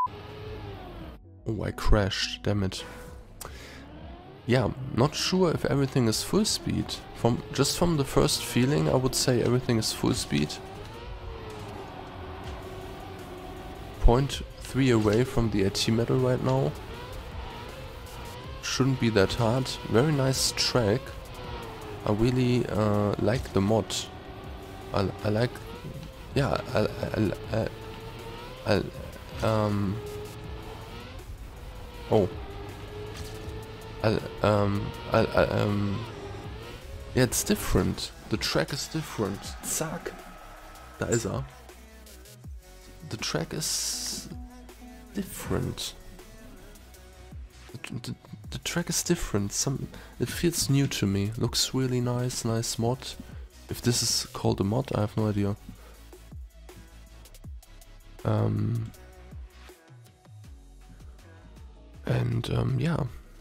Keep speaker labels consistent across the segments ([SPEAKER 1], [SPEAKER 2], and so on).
[SPEAKER 1] Oh, I crashed, damn it. Yeah, not sure if everything is full speed. Just from the first feeling, I would say everything is full speed. 0.3 away from the AT metal right now. Shouldn't be that hard. Very nice track. I really like the mod. I like, yeah, oh. Yeah, it's different. The track is different. Zack. Da ist er. The track is different. The track is different. It feels new to me. Looks really nice. Nice mod. If this is called a mod, I have no idea. Yeah.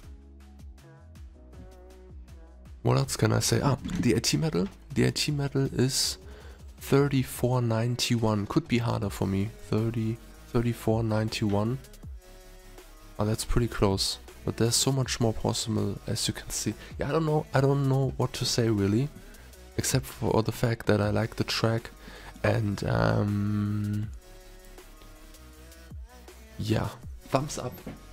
[SPEAKER 1] What else can I say? Ah, the AT metal. The AT metal is 3491. Could be harder for me. 3491. Oh, that's pretty close. But there's so much more possible, as you can see. Yeah, I don't know what to say really, except for the fact that I like the track, and yeah, thumbs up.